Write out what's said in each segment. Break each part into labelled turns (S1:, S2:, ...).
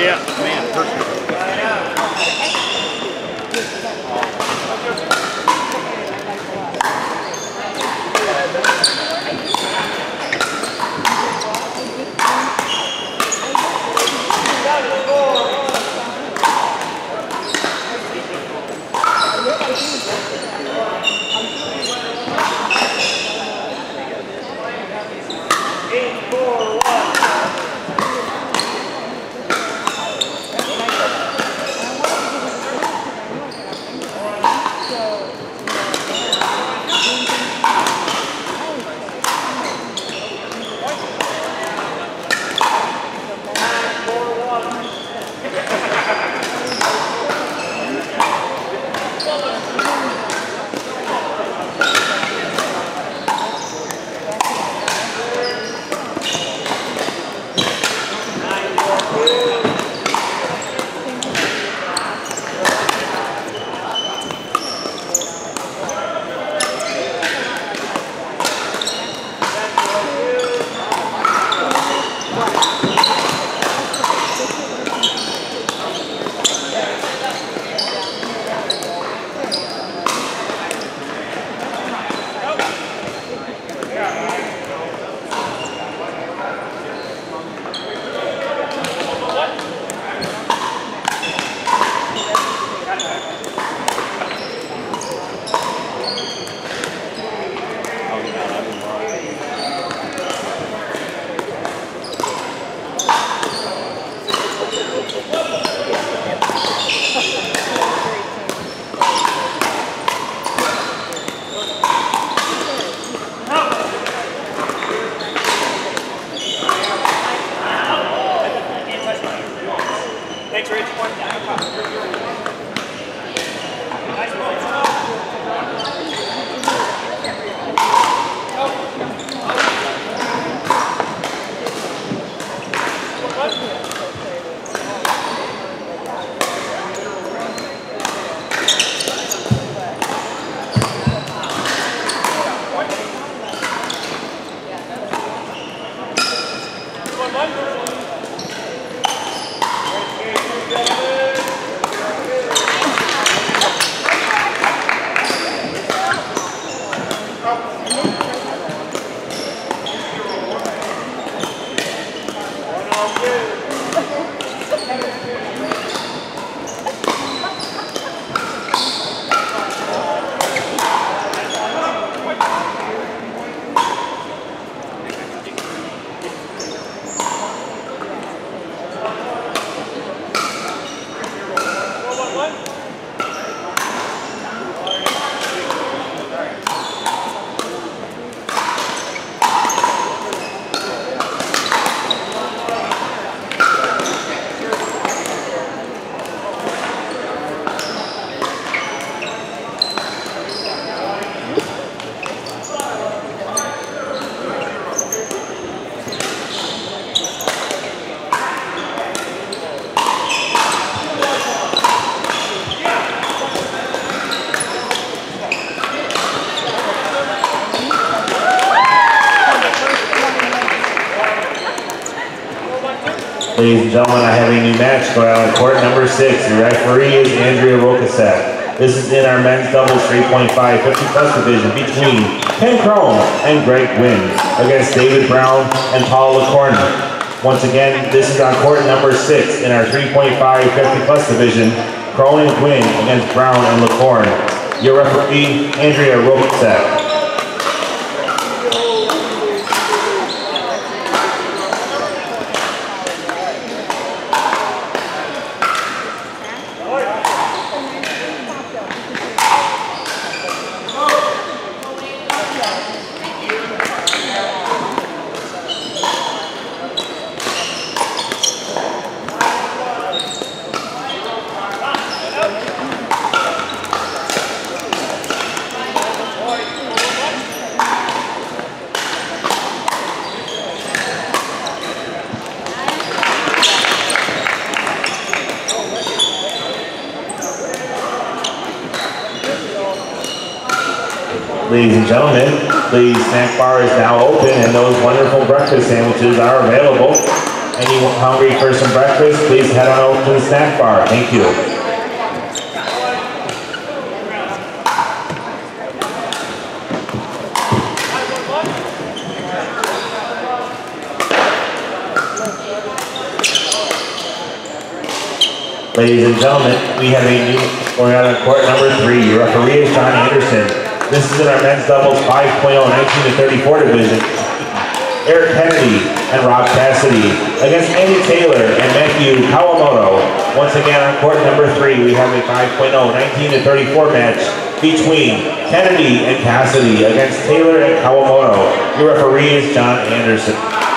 S1: Yeah, man, perfect.
S2: Ladies and gentlemen, I have a new match going on court number 6. Your referee is Andrea Rokasek. This is in our men's doubles 3.5 50+ division between Ken Crone and Greg Gwynn against David Brown and Paul LaCorne. Once again, this is on court number 6 in our 3.5 50+ division. Crone and Gwynn against Brown and LaCorne. Your referee, Andrea Rokasek. Ladies and gentlemen, the snack bar is now open and those wonderful breakfast sandwiches are available. Anyone hungry for some breakfast, please head on over to the snack bar. Thank you. Ladies and gentlemen, we have a new going on in court number 3. Your referee is John Anderson. This is in our men's doubles 5.0 19-34 division. Eric Kennedy and Rob Cassidy against Andy Taylor and Matthew Kawamoto. Once again on court number 3, we have a 5.0 19-34 match between Kennedy and Cassidy against Taylor and Kawamoto. Your referee is John Anderson.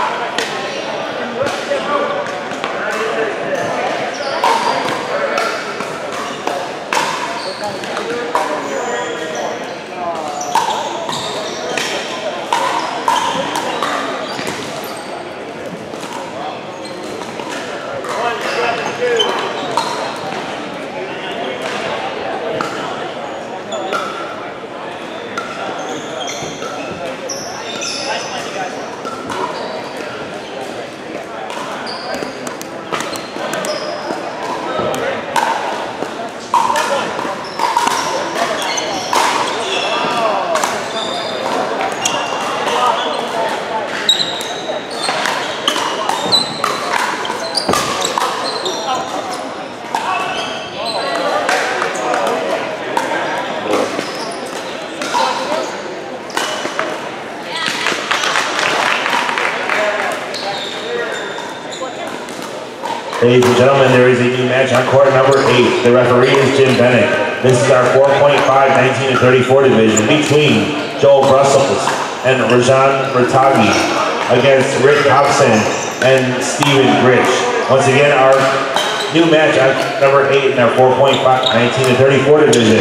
S2: Ladies and gentlemen, there is a new match on court number 8. The referee is Jim Bennett. This is our 4.5 19-34 division between Joel Brussels and Rajan Ratagi against Rick Hobson and Steven Grich. Once again, our new match on number 8 in our 4.5 19-34 division.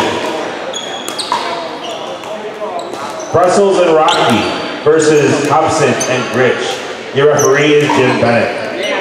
S2: Brussels and Rocky versus Hobson and Grich. Your referee is Jim Bennett.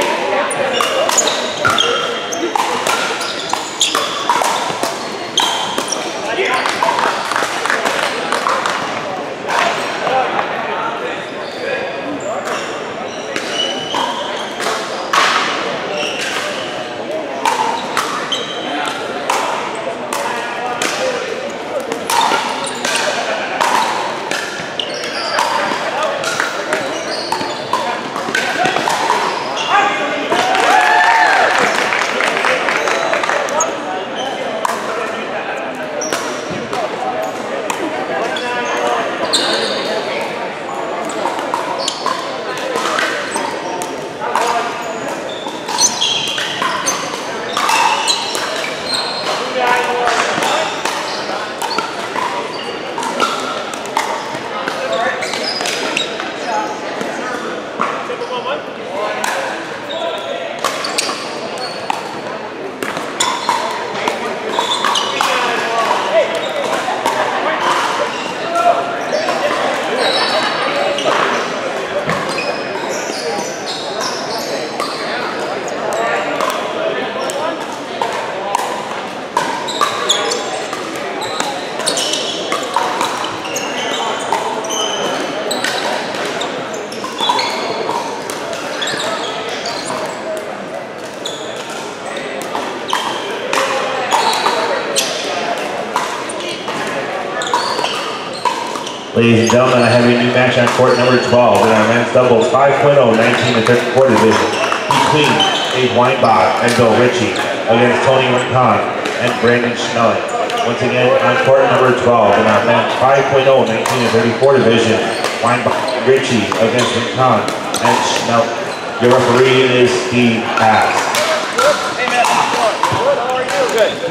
S2: Ladies and gentlemen, I have a new match on court number 12 in our men's doubles 5.0 19-34 division between Dave Weinbach and Bill Ritchie against Tony Rincon and Brandon Schnelling. Once again, on court number 12 in our men's 5.0 19-34 division, Weinbach and Ritchie against Rincon and Schnelling. Your referee is Steve Pass.
S1: Hey, Matt. Good. How are you? Good.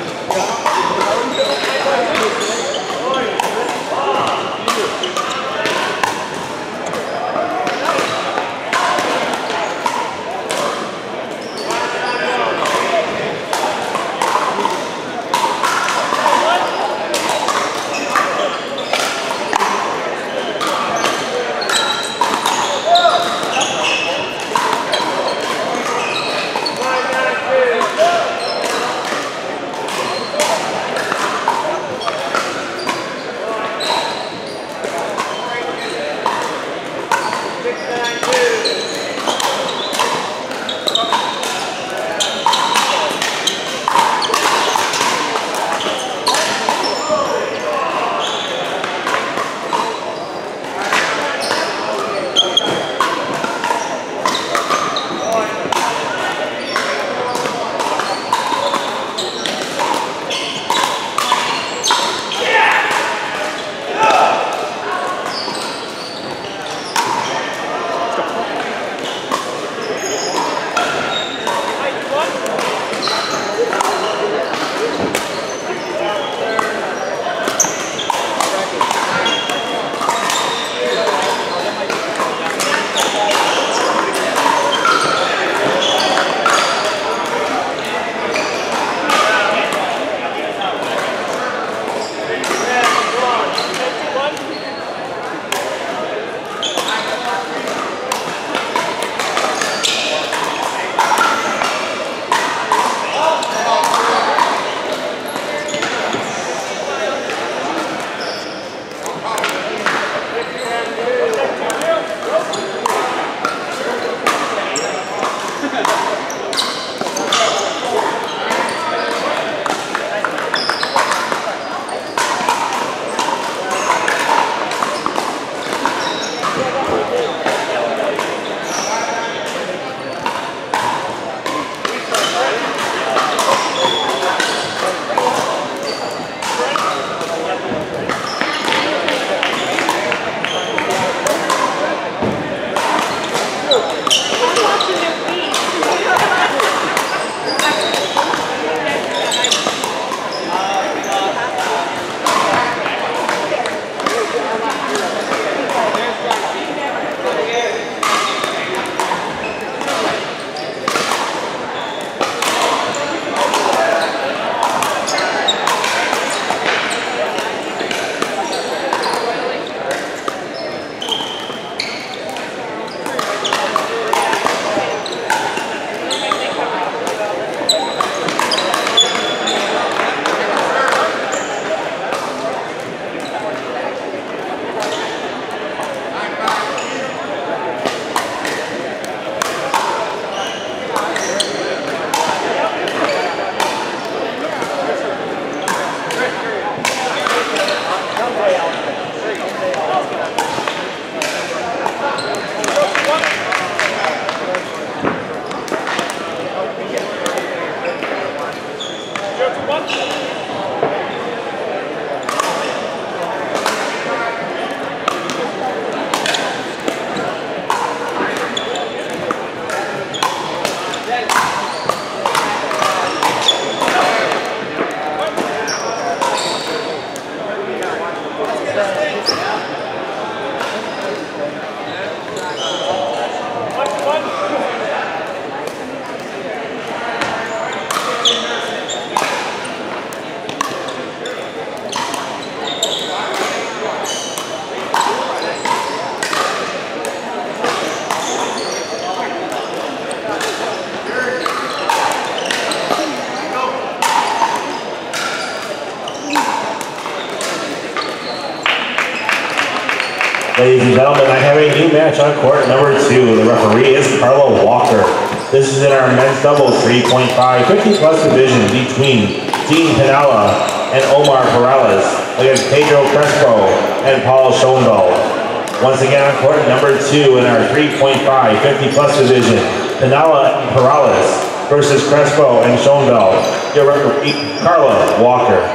S2: Ladies and gentlemen, I have a new match on court number 2. The referee is Carlo Walker. This is in our men's doubles 3.5 50-plus division between Dean Pinalla and Omar Perales against Pedro Crespo and Paul Schoendahl. Once again on court number 2 in our 3.5 50-plus division, Pinalla and Perales versus Crespo and Schoendahl. Your referee, Carlo Walker.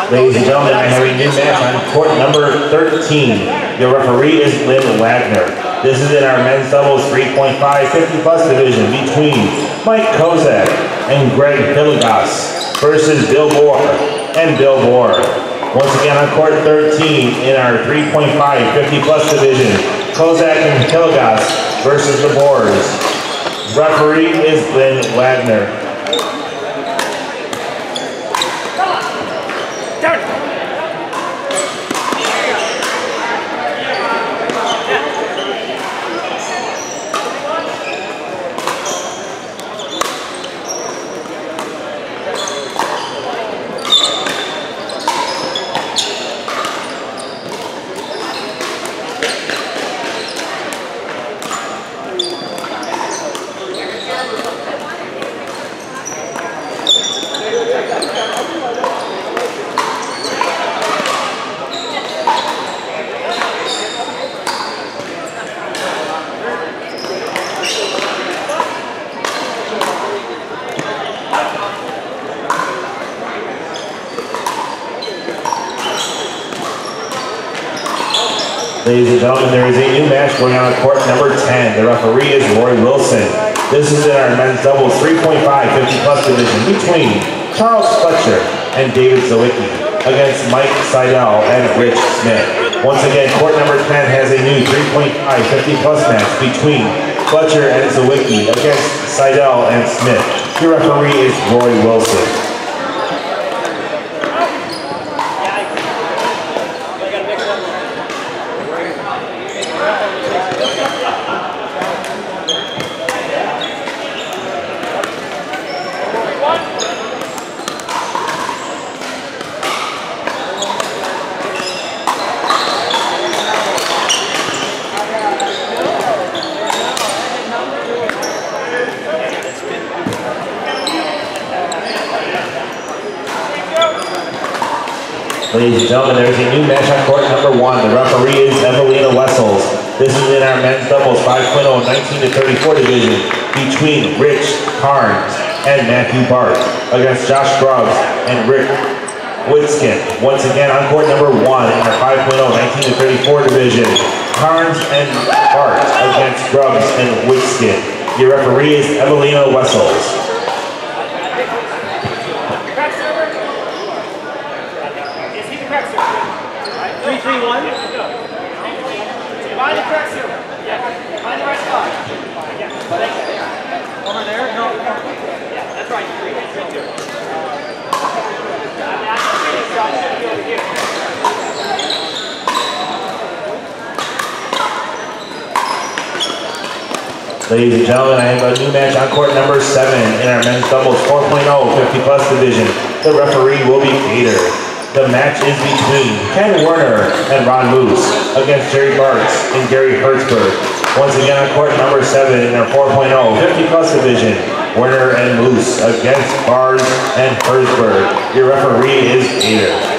S2: Ladies and gentlemen, I have a new match on court number 13. The referee is Lynn Wagner. This is in our men's doubles 3.5 50+ division between Mike Kozak and Greg Villegas versus Bill Bohr and Bill Bohr. Once again on court 13 in our 3.5 50+ division, Kozak and Villegas versus the Bohrs. Referee is Lynn Wagner. Ladies and gentlemen, there is a new match going on court number 10. The referee is Roy Wilson. This is in our men's doubles 3.5 50+ division between Charles Fletcher and David Zawicki against Mike Seidel and Rich Smith. Once again, court number 10 has a new 3.5 50+ match between Fletcher and Zawicki against Seidel and Smith. Your referee is Roy Wilson. Ladies and gentlemen, there's a new match on court number 1. The referee is Evelina Wessels. This is in our men's doubles 5.0 19-34 division between Rich Carnes and Matthew Bart against Josh Grubbs and Rick Witskin. Once again on court number 1 in our 5.0 19-34 division, Carnes and Bart against Grubbs and Witskin. Your referee is Evelina Wessels.
S1: 3-3-1. Find the correct server. Yeah. Find the right spot. Yeah. Over there? No. Yeah, that's right. 3-3-2. Over here.
S2: Ladies and gentlemen, I have a new match on court number 7 in our men's doubles 4.0 50+ division. The referee will be Peter. The match is between Ken Werner and Ron Moose against Jerry Bartz and Gary Hertzberg. Once again on court number 7 in our 4.0 50+ division, Werner and Moose against Bartz and Hertzberg. Your referee is Peter.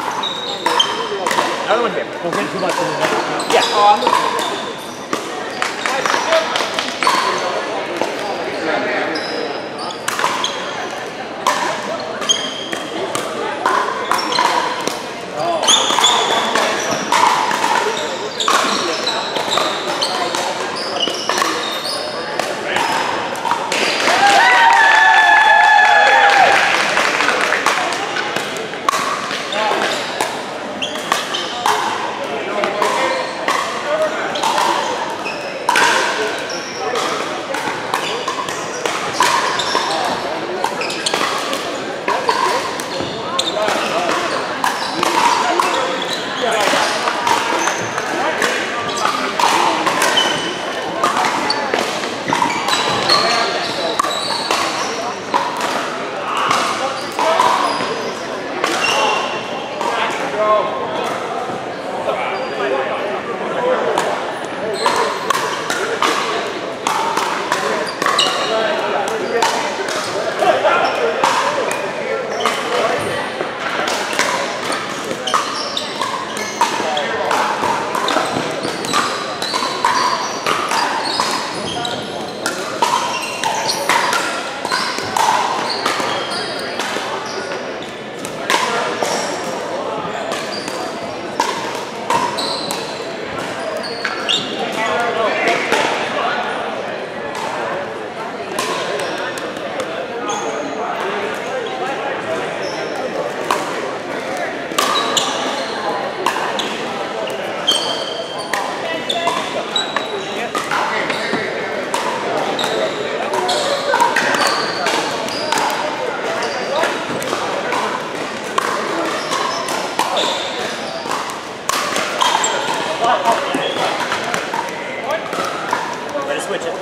S1: Another one here. Don't get too much in the net. Yeah. Oh, I'm looking. Ready to switch it.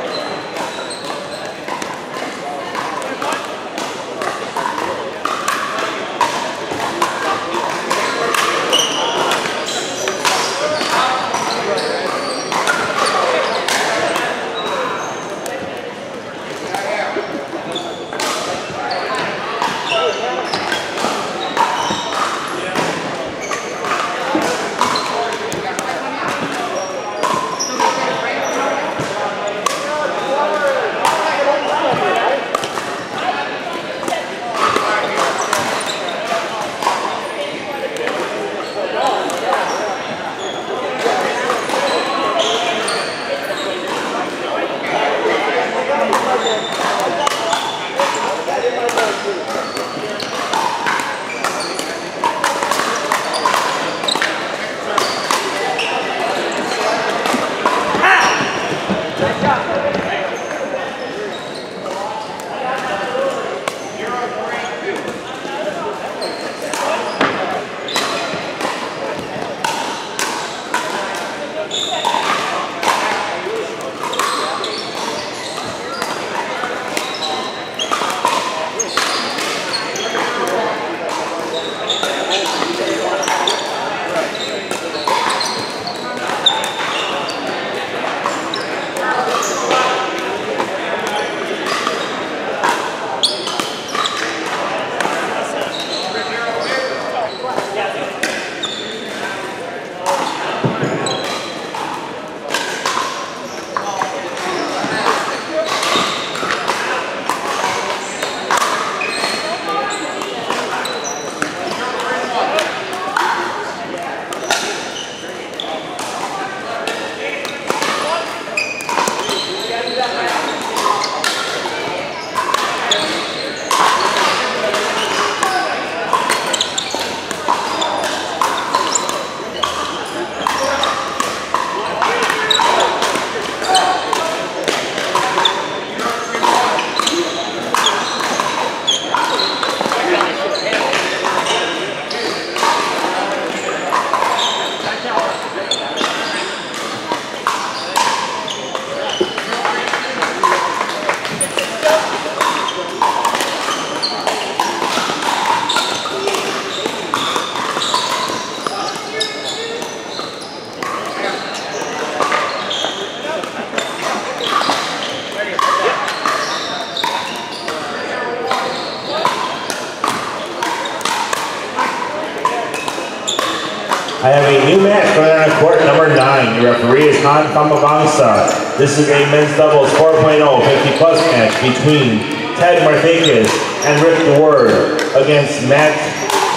S2: I have a new match going on at court number 9. Your referee is Han Famavangsa. This is a men's doubles 4.0 50-plus match between Ted Marthakis and Rick the Word against Matt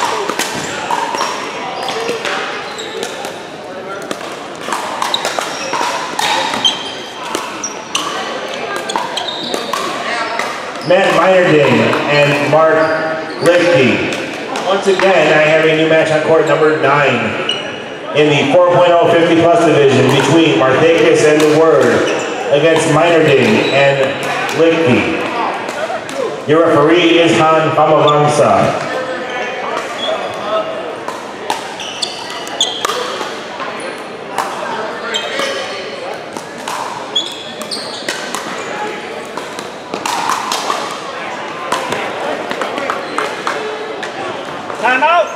S2: Meinerding and Mark Lichty. Once again, I have a new match on court number 9 in the 4.0 50-plus division between Marthakis and the Word against Meinerding and Lichty. Your referee is Han Famavangsa.
S1: Time out!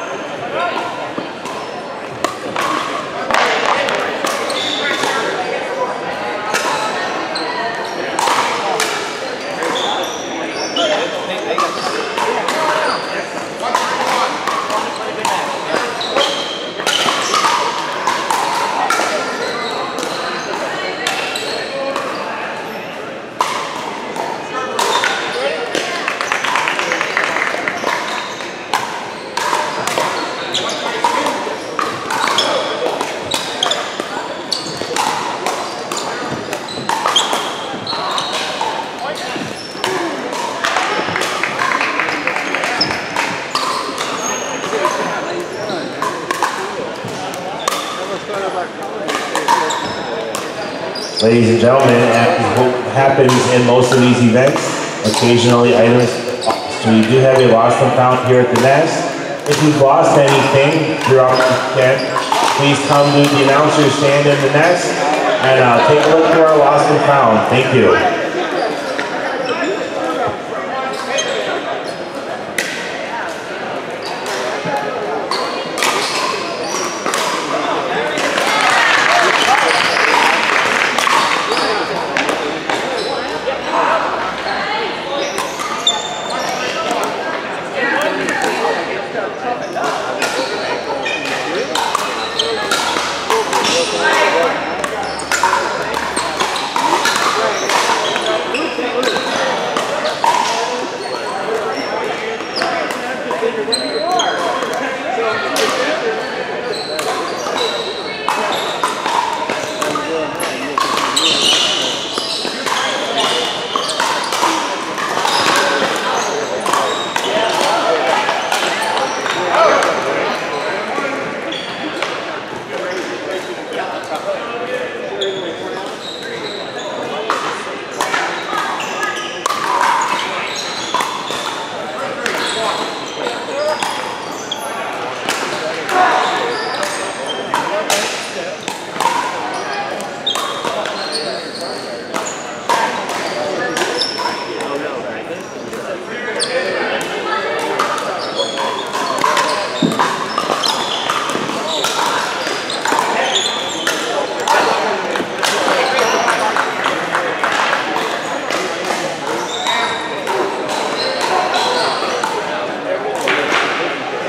S2: Ladies and gentlemen, as happens in most of these events, occasionally items, so we do have a lost and found here at the nest. If you've lost anything throughout the weekend, please come to the announcer stand in the nest and take a look through our lost and found. Thank you.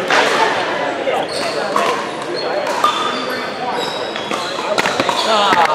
S1: Ah.